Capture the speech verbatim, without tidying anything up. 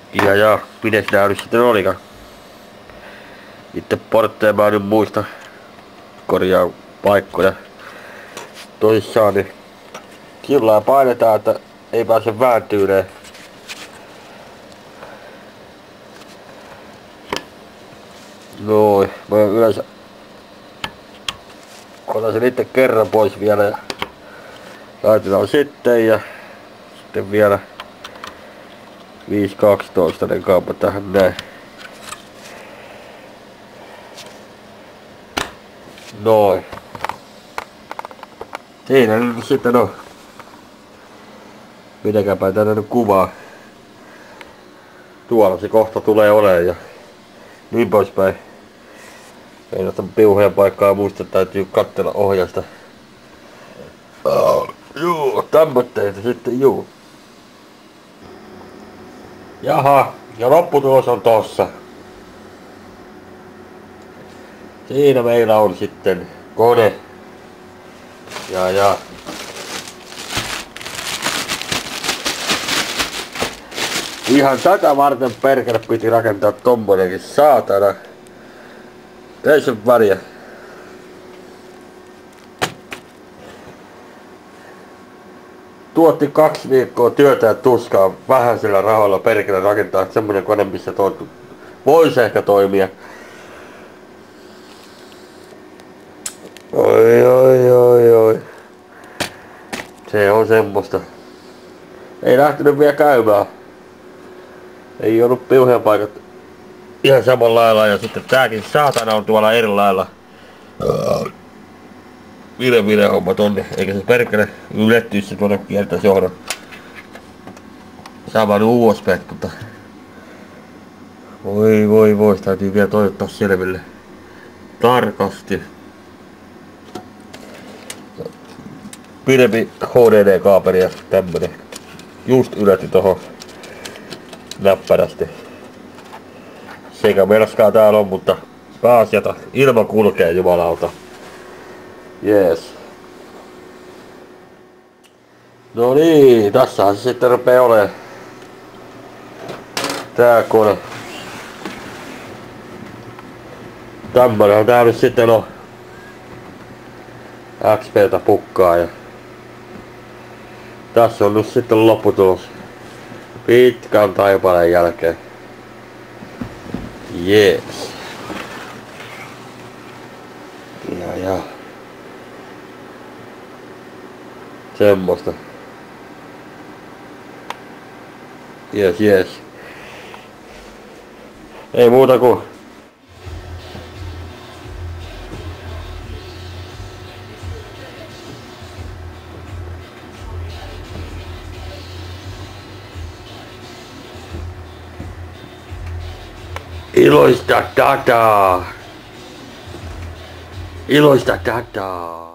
Ja ja, mites nää nyt sitten olikaan? Itse portteja mä en nyt muista korjaa paikkoja. Tosissaan niin sillä painetaan, että ei pääse vääntyyleen. Noin, mä yleensä otan sen itse kerran pois vielä ja laitetaan sitten ja sitten vielä viisi kaksitoista ne kauppa tähän näin. Noin. Siinä nyt sitten on. Mitenkäpä tänne nyt kuvaa. Tuolla se kohta tulee olemaan ja niin poispäin. Ei noista piuhojen paikkaa muista, täytyy katsella ohjasta. Oh, juu, tämmötteitä sitten juu. Jaha, ja lopputulos on tossa. Siinä meillä on sitten kone. Ja ja. Ihan tätä varten perkele piti rakentaa tommonenkin saatana. Ei se väliä. Tuotti kaksi viikkoa työtä ja tuskaa vähäisillä rahoilla perkele rakentaa semmonen kone, missä toi voisi ehkä toimia. Oi oi oi oi. Se on semmoista. Ei lähtenyt vielä käymään. Ei ollut piuhien paikat ihan samalla lailla ja sitten tääkin saatana on tuolla eri lailla. Vile vile homma tonne, eikä se perkele ylettyisi se tuonne kiertäisi johdon. Saman uuspäin, mutta voi voi voi, täytyy vielä toivottaa selville tarkasti. Pidempi H D D-kaapeli ja tämmönen just yletti tohon näppärästi. Sekä melskaa täällä on, mutta pääasiata ilma kulkee jumalauta. Jees. No niin, tässähän se sitten rupee olemaan tää kone. Tämmönenhän tää nyt sitten on. X P:tä pukkaa ja tässä on nyt sitten lopputulos pitkän taipaleen jälkeen. Jees. Ja ja. Semmosta. Jees jees. Ei muuta kuin iloista dataa. Iloista dataa.